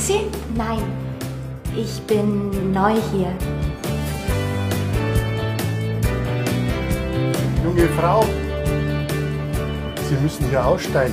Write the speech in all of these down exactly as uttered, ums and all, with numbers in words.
Sie? Nein, ich bin neu hier. Junge Frau, Sie müssen hier aussteigen.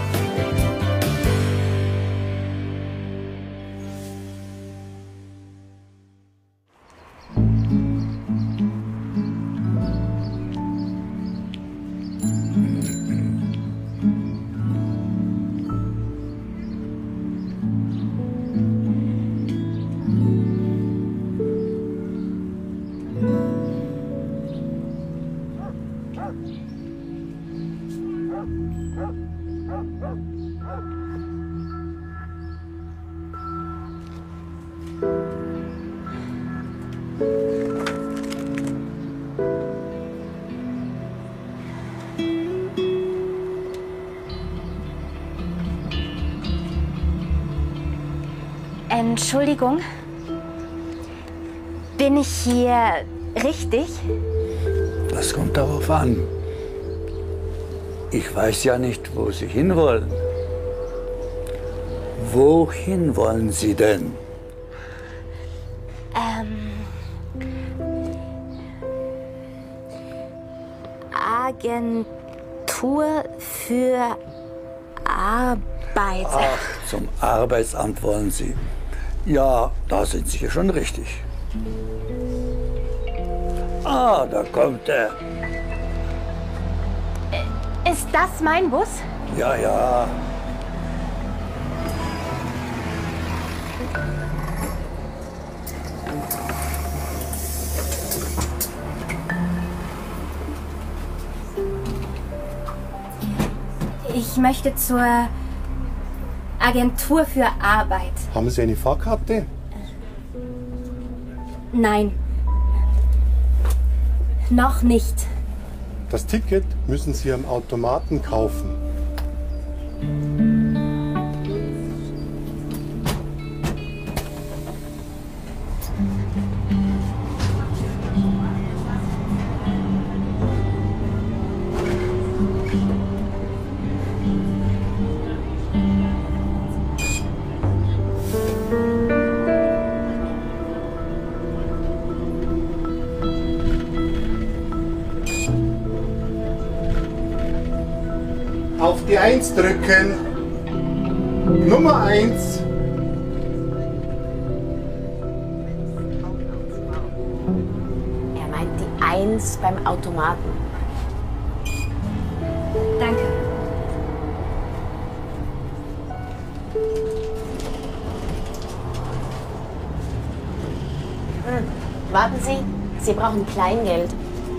Entschuldigung, bin ich hier richtig? Das kommt darauf an. Ich weiß ja nicht, wo Sie hinwollen. Wohin wollen Sie denn? Ähm. Agentur für Arbeit. Ach, zum Arbeitsamt wollen Sie. Ja, da sind Sie schon richtig. Ah, da kommt er. Ist das mein Bus? Ja, ja. Ich möchte zur Agentur für Arbeit. Haben Sie eine Fahrkarte? Nein. Noch nicht. Das Ticket müssen Sie am Automaten kaufen. Auf die Eins drücken. Nummer eins. Er meint die Eins beim Automaten. Danke. Hm. Warten Sie, Sie brauchen Kleingeld.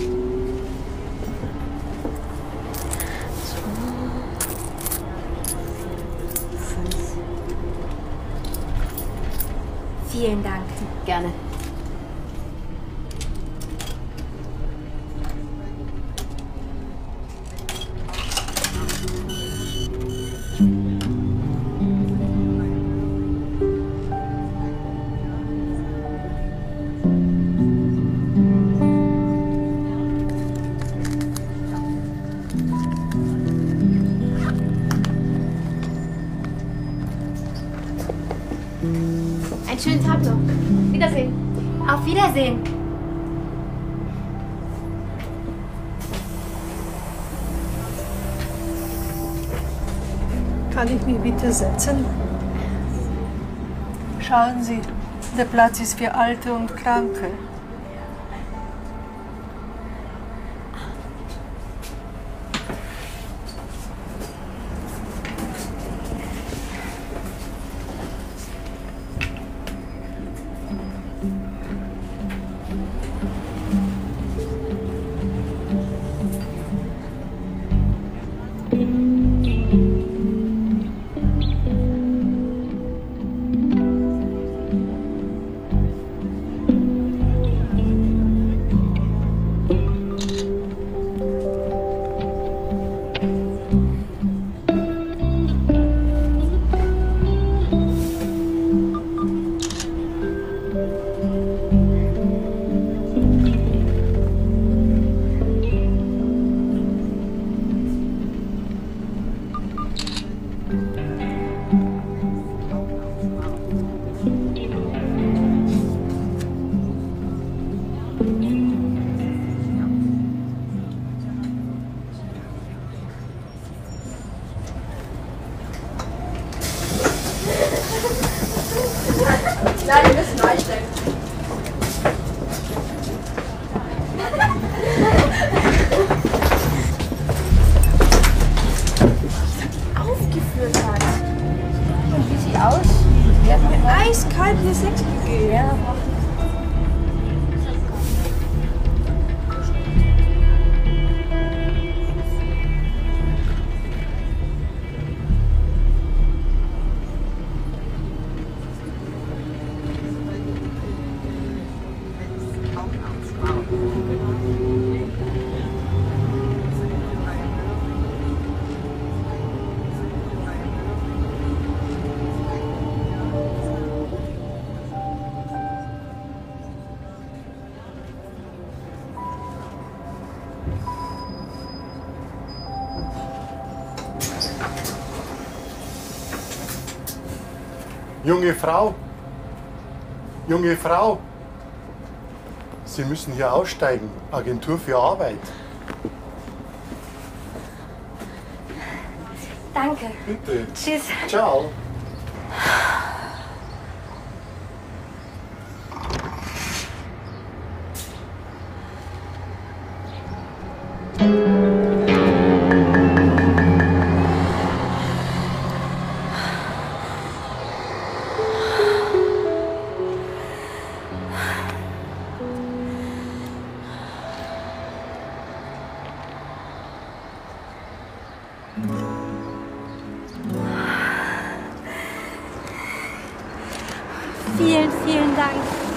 Vielen Dank. Gerne. Einen schönen Tag noch. Wiedersehen. Auf Wiedersehen. Kann ich mich bitte setzen? Schauen Sie, der Platz ist für Alte und Kranke. Ouais, puis c'est expliqué. Hein. Junge Frau, junge Frau, Sie müssen hier aussteigen. Agentur für Arbeit. Danke. Bitte. Tschüss. Ciao. Vielen, vielen Dank.